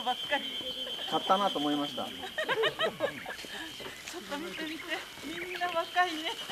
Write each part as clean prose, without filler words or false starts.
人ばっかり。 買ったなと思いました。 ちょっと見てみて、みんな若いね。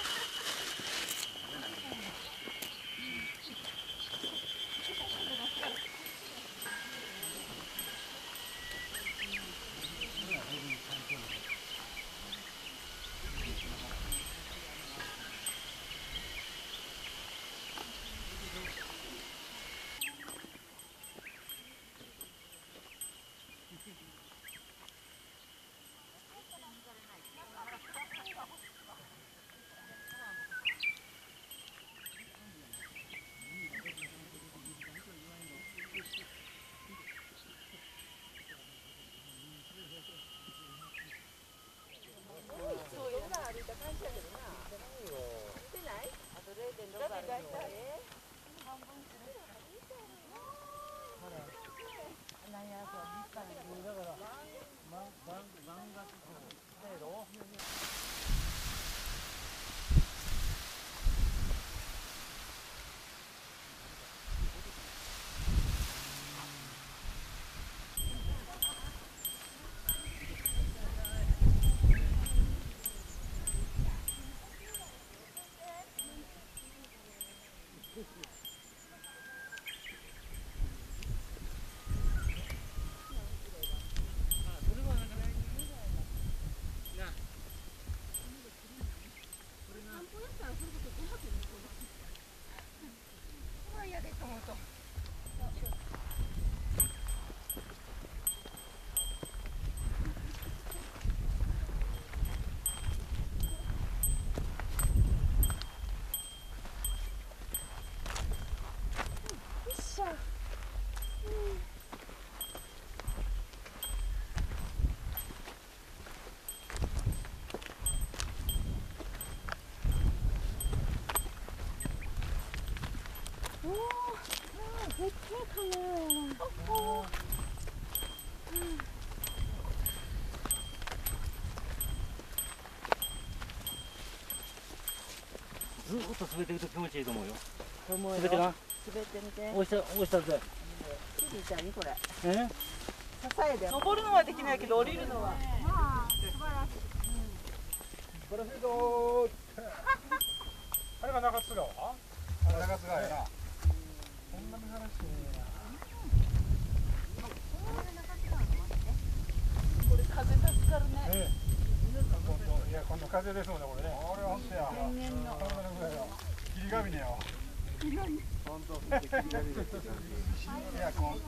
でっけえカメラやな。 ずっと滑ってると気持ちいいと思うよ。 滑ってな。 滑ってみて。 押したぜ。 ちびちゃんにこれ。 支えで。 登るのはできないけど降りるのは。 まあ素晴らしい。 素晴らしいぞー。あれが中津川？中津川やな。こんな見晴らしいね。 これ風助かるね。 いや、今度風ですもんね、これね。あれは本当や。 天然の。 霧ヶ峰よ。本当。霧ヶ峰。いや、こう。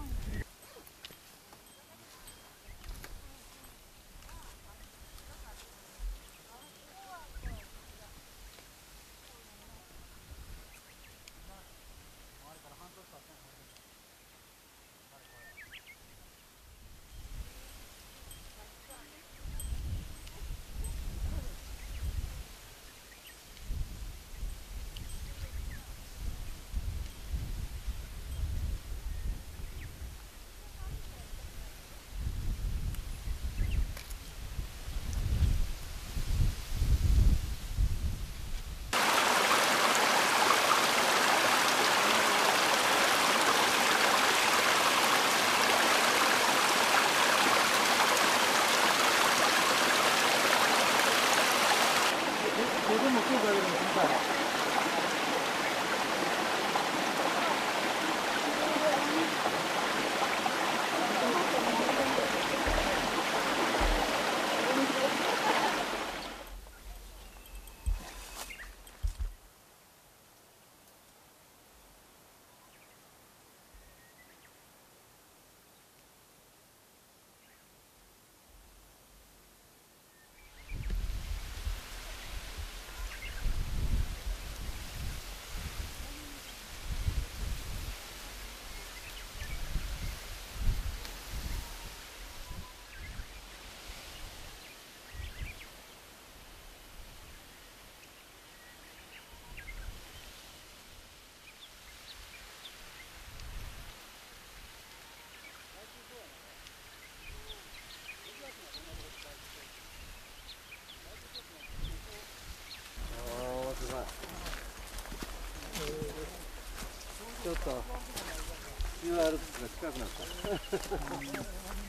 ちょっと UR が近くなった。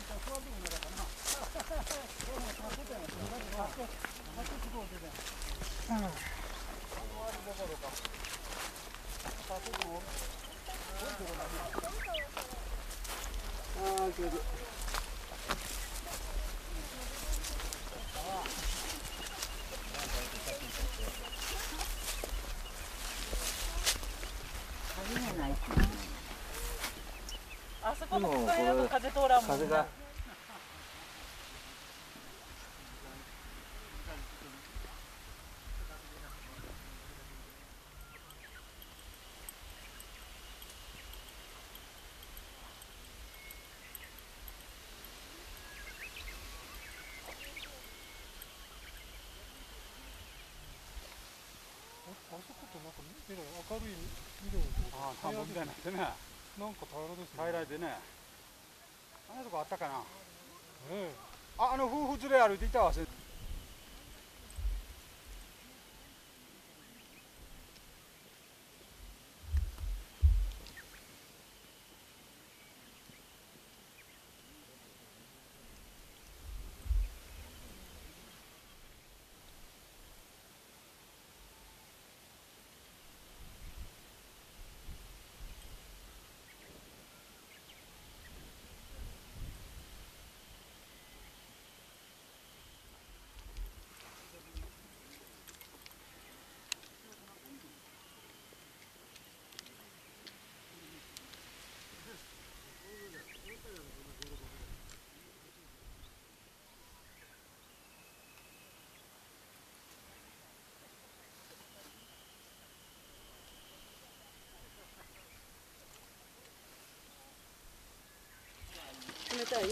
ああ、気持ちいい。 あそこの木陰だと風通らんもんね。 風が。 あそこってなんか明るい緑の田んぼみたいになってね、なんか平らでね、あんなとこあったかな。あの夫婦連れ歩いていたわ。 冷たい？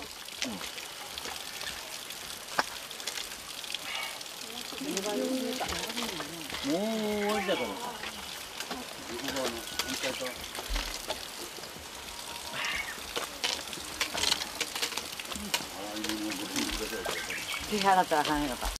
もう終わりだから。 手払ったらあかんやろか。